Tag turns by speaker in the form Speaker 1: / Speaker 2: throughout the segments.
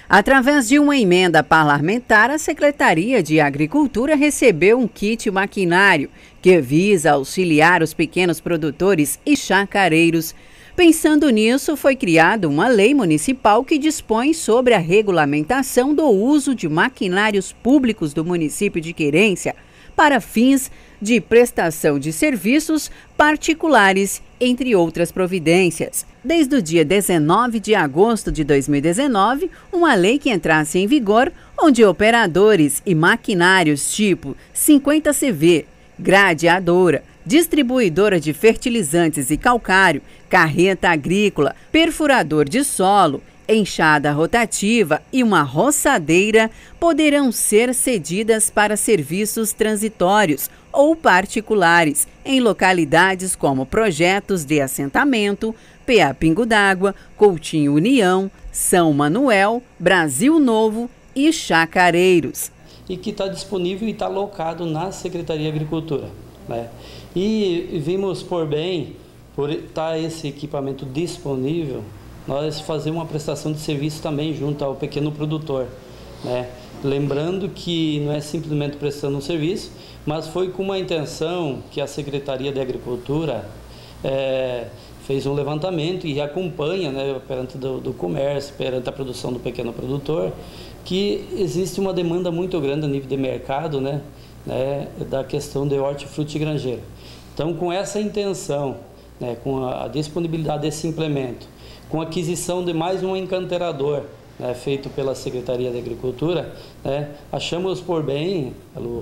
Speaker 1: Através de uma emenda parlamentar, a Secretaria de Agricultura recebeu um kit maquinário que visa auxiliar os pequenos produtores e chacareiros. Pensando nisso, foi criada uma lei municipal que dispõe sobre a regulamentação do uso de maquinários públicos do município de Querência para fins de prestação de serviços particulares, entre outras providências. Desde o dia 19 de agosto de 2019, uma lei que entrasse em vigor, onde operadores e maquinários tipo 50 CV, gradeadora, distribuidora de fertilizantes e calcário, carreta agrícola, perfurador de solo, enxada rotativa e uma roçadeira poderão ser cedidas para serviços transitórios ou particulares em localidades como Projetos de Assentamento, PA Pingo d'Água, Coutinho União, São Manuel, Brasil Novo e Chacareiros.
Speaker 2: E que está disponível e está alocado na Secretaria de Agricultura, né? E vimos por bem, por estar esse equipamento disponível, nós fazemos uma prestação de serviço também junto ao pequeno produtor, né? Lembrando que não é simplesmente prestando um serviço, mas foi com uma intenção que a Secretaria de Agricultura fez um levantamento e acompanha, né, perante do comércio, perante a produção do pequeno produtor, que existe uma demanda muito grande a nível de mercado, né, da questão de hortifruti granjeiro. Então, com essa intenção, né, com a disponibilidade desse implemento, com a aquisição de mais um encanterador, né, feito pela Secretaria de Agricultura, né, achamos por bem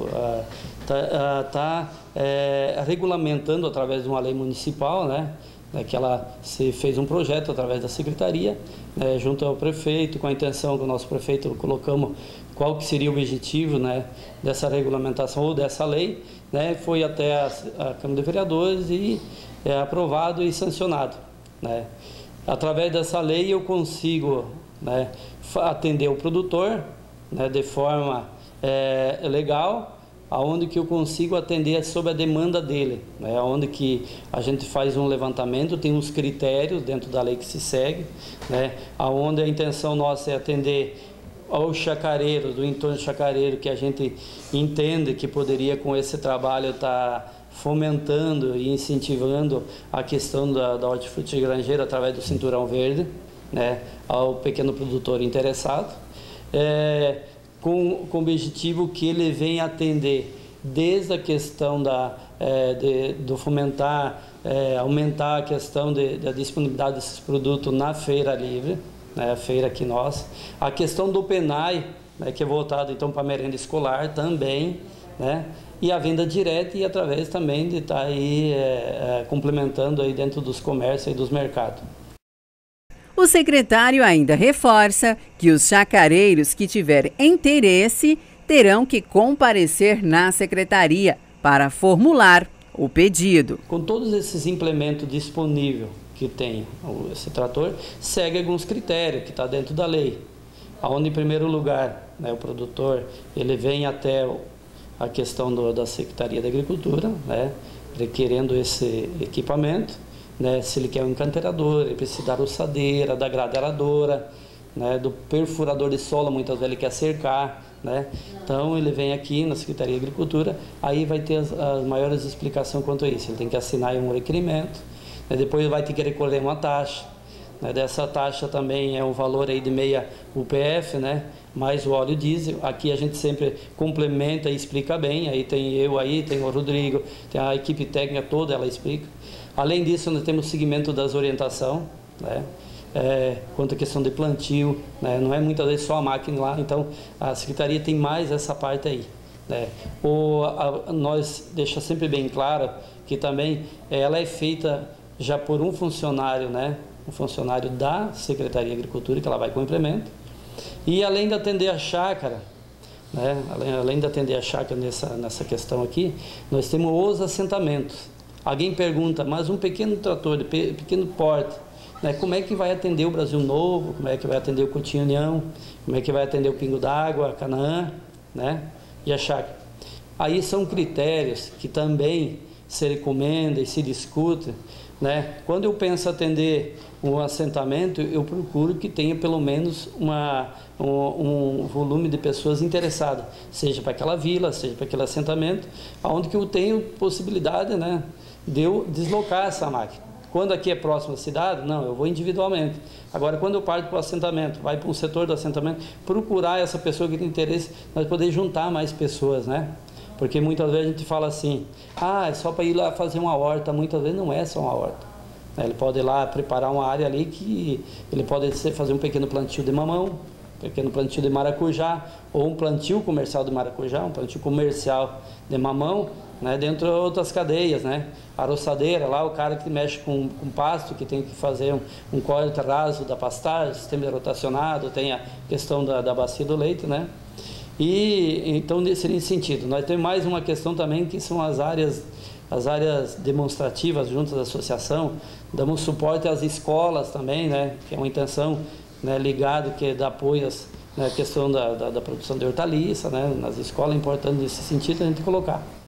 Speaker 2: regulamentando através de uma lei municipal, né, que ela se fez um projeto através da Secretaria, junto ao prefeito, com a intenção que o nosso prefeito colocamos qual que seria o objetivo, né, dessa regulamentação ou dessa lei, né, foi até a Câmara de Vereadores e aprovado e sancionado, né. Através dessa lei eu consigo, né, atender o produtor, né, de forma legal, aonde que eu consigo atender sob a demanda dele, né, aonde que a gente faz um levantamento, tem uns critérios dentro da lei que se segue, né, aonde a intenção nossa é atender aos chacareiros, do entorno chacareiro, que a gente entende que poderia com esse trabalho estar fomentando e incentivando a questão da hortifruti granjeira através do Cinturão Verde, né, ao pequeno produtor interessado, com o objetivo que ele venha atender desde a questão do fomentar, aumentar a questão da disponibilidade desses produtos na feira livre, né, a feira aqui nossa, a questão do PENAI, né, que é voltado então para a merenda escolar também, né, e a venda direta e através também de estar aí complementando aí dentro dos comércios e dos mercados.
Speaker 1: O secretário ainda reforça que os chacareiros que tiverem interesse terão que comparecer na secretaria para formular o pedido.
Speaker 2: Com todos esses implementos disponíveis que tem esse trator, segue alguns critérios que está dentro da lei. Onde, em primeiro lugar, né, o produtor ele vem até a questão da Secretaria da Agricultura, né, requerendo esse equipamento. Né, se ele quer um encanterador, ele precisa da roçadeira, da gradeadora, né, do perfurador de solo, muitas vezes ele quer cercar, né? Então ele vem aqui na Secretaria de Agricultura, aí vai ter as maiores explicações quanto a isso. Ele tem que assinar um requerimento, né, depois vai ter que recolher uma taxa, né, dessa taxa também é um valor aí de meia UPF, né, mais o óleo diesel. Aqui a gente sempre complementa e explica bem, aí tem eu, aí tem o Rodrigo, tem a equipe técnica toda, ela explica. Além disso, nós temos o segmento das orientações, né, quanto à questão de plantio, né, não é muitas vezes só a máquina lá, então a Secretaria tem mais essa parte aí, né. Nós deixa sempre bem claro que também ela é feita já por um funcionário, né, um funcionário da Secretaria de Agricultura, que ela vai com o implemento, e além de atender a chácara, né, além de atender a chácara nessa questão aqui, nós temos os assentamentos. Alguém pergunta, mas um pequeno trator de pequeno porte, né, como é que vai atender o Brasil Novo, como é que vai atender o Coutinho União, como é que vai atender o Pingo d'Água, Canaã, né, e a chácara? Aí são critérios que também se recomenda e se discute, né? Quando eu penso atender um assentamento, eu procuro que tenha pelo menos um volume de pessoas interessadas, seja para aquela vila, seja para aquele assentamento, onde que eu tenho possibilidade, né, de eu deslocar essa máquina. Quando aqui é próximo à cidade, não, eu vou individualmente. Agora, quando eu parto para o assentamento, vai para um setor do assentamento, procurar essa pessoa que tem interesse, nós poder juntar mais pessoas, né? Porque muitas vezes a gente fala assim, é só para ir lá fazer uma horta, muitas vezes não é só uma horta. Ele pode ir lá preparar uma área ali que ele pode fazer um pequeno plantio de mamão, um pequeno plantio de maracujá, ou um plantio comercial de maracujá, um plantio comercial de mamão, né, dentro de outras cadeias, né? A roçadeira, lá o cara que mexe com pasto, que tem que fazer um corte raso da pastagem, sistema rotacionado, tem a questão da bacia do leite, né? E então nesse sentido, nós temos mais uma questão também que são as áreas demonstrativas junto da associação. Damos suporte às escolas também, né, que é uma intenção, né, ligado que dá apoio à questão da produção de hortaliça, né, nas escolas. É importante nesse sentido a gente colocar.